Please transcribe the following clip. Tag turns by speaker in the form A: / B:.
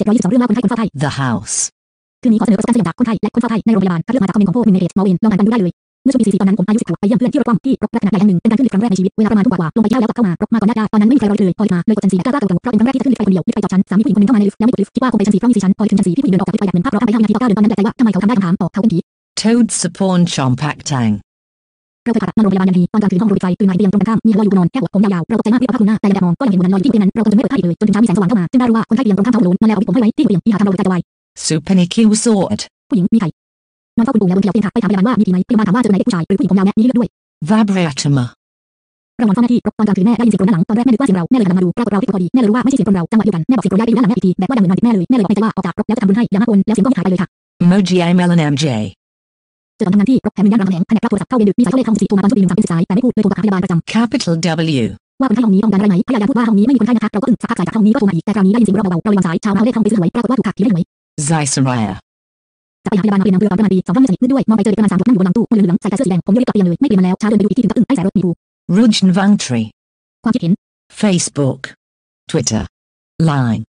A: 722เรื่องเล่าคนไข้คนเฝ้าไข้
B: The House
A: คืนนี้ขอเสนอประสบการณ์สยองจากคนไข้และคนเฝ้าไข้ในโรงพยาบาลคัดเลือกมาจากคอมเมนต์ของพวก1ในเพจ Small Win ลองอ่านกันดูได้เลยเมื่อช่วงปี 40ตอนนั้นผมอายุ10 ขวบไปเยี่ยมเพื่อนที่รถคว่ำที่รถลักษณะใหญ่แห่งหนึ่งเป็นการขึ้นลิฟต์ครั้งแรกในชีวิตเวลาประมาณทุ่มกว่าลงไปเที่ยวแล้วกลับเข้ามารถมาก่อนญาติตอนนั้นไม่มีใครรอเลยพอลิฟต์มาเลยกดชั้น 4แบบกล้ากล้ากระโดดเพราะเป็นครั้งแรกที่จะขึ้นลิฟต์ไฟคนเดียวลิฟต์ไฟจอดชั้น3มีผู้หญิงคนนึงเข้ามาในลิฟต์แล้วไม่กดลิฟต์คิดว่าคงไปชั้น 4เพราะมี4ชั้นพอถึงชั้น 4พี่ผู้หญิงเดินออกจากลิฟต์ไปแบบเหมือนภาพร้องไป5 วินาทีต่อ9เดือนตอนนั้นแปลกใจว่าทำไมเขาทำได้คำถามตอบเขาเป็นผี
B: Toad's Pawn Shop Actang
A: เราเคยผ่าตัดนอนโรงพยาบาลยันดีตอนกลางคืนห้องโดนปิดไฟตื่นมาเตียงตรงกันข้ามมีหัวอยู่บนนอนแค่หัวผมยาวๆเราตกใจมากรีบเอาผ้าคลุมหน้าแต่ยังแอบมองก็ยังเห็นหัวนอนลอยอยู่ที่เตียงนั้นเราก็จนไม่เปิดผ้าอีกเลยจนถึงเช้ามีแสงสว่างเข้ามาจึงได้รู้ว่าคนไข้เตียงตรงข้ามท้องโล้นนอนแล้วเอาผมให้ไว้ที่หัวเตียงมีหาทำเราใจจะวาย
B: Superniki Sword
A: ผู้หญิงมีไข่นอนเฝ้าคุณปู่แล้วบนเตียงค่ะไปถามพยาบาลว่ามีผีไหมพยาบาลถามว่าเจอไหนเด็กผู้ชายหรือผู้หญิงผมยาวแนะมีเลือดด้วย
B: Vibratoma
A: เรานอนเฝ้าหน้าที่ตอนกลางคืนแม่ได้ยินเสียงกรนด้านหลังตอนแรกแม่นึกว่าเสียงเราแม่เลยหันมาดูปรากฏเราที่พอดีแม่เลยรู้ว่าไม่ใช่เสียงกรนเราจังหวะเดียวกันแม่บอกเสียงกรนย้ายไปอยู่ด้านหลังแม่อีกทีแบบว่าดังเหมือนนอนติดแม่เลยแม่เลยบอกในใจว่าออกจากรถแล้วจะทำบุญให้อย่ามากวนแล้วเสียงก็หายไปเลยค่ะ
B: Emoji Melon MJ
A: เจอตอนทำงานที่รถแถมมีย่านรามคำแหงแผนกรับโทรศัพท์เข้าเวรดึกมีสายเข้าเลขห้อง14โทรมาตอนช่วงตี 1 3เป็นสายแต่ไม่พูดเลยโทรกลับหาพยาบาลประจำ
B: Capital W
A: ว่าคนไข้ห้องนี้ต้องการอะไรไหมพยาบาลพูดว่าห้องนี้ไม่มีคนไข้นะคะเราก็อึ้งสักพักสายจากห้องนี้ก็โทรมาอีกแต่คราวนี้ได้ยินเสียงเราเบาๆเราเลยวางสายชาวนาเลขห้องไปซื้อหวยปรากฏว่าถูกขับผีได้หวย
B: Zysaraya
A: จะไปหาพยาบาลมาเปลี่ยนน้ำเกลือตอนประมาณปี2 5 มืดด้วยมองไปเจอเด็กประมาณ3 ขวบนั่งอยู่บนหลังตู้มือเหลืองใส่แต่เสื้อสีแดงผมโยนรีบกลับเตียงเลยไม่เปลี่ยนมันแล้วเช้าเดินไปดูอีกที่ถึงก็อึ้งไอ้สายรถมีรู
B: Rujn Vangtri
A: ความคิดเห็น
B: Facebook Twitter Line